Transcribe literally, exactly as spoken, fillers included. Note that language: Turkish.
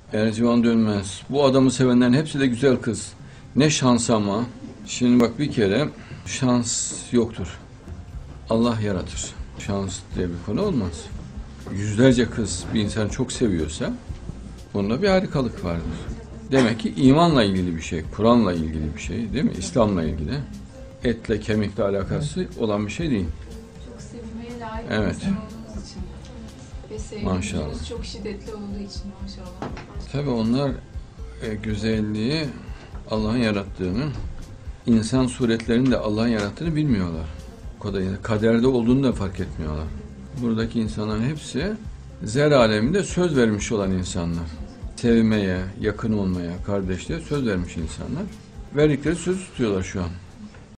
Ercivan Dönmez. Bu adamı sevenlerin hepsi de güzel kız. Ne şans ama. Şimdi bak, bir kere şans yoktur. Allah yaratır. Şans diye bir konu olmaz. Yüzlerce kız bir insan çok seviyorsa bunda bir harikalık vardır. Demek ki imanla ilgili bir şey, Kur'an'la ilgili bir şey, değil mi? İslam'la ilgili. Etle, kemikle alakası olan bir şey değil. Çok sevilmeye layık Evet. insan olduğunuz için. Ve sevginiz Maşallah. çok şiddetli olduğu için maşallah. Tabii onlar e, güzelliği Allah'ın yarattığını, insan suretlerinin de Allah'ın yarattığını bilmiyorlar. O kadar kaderde olduğunu da fark etmiyorlar. Buradaki insanların hepsi zer aleminde söz vermiş olan insanlar. Sevmeye, yakın olmaya, kardeşliğe söz vermiş insanlar. Verdikleri sözü tutuyorlar şu an.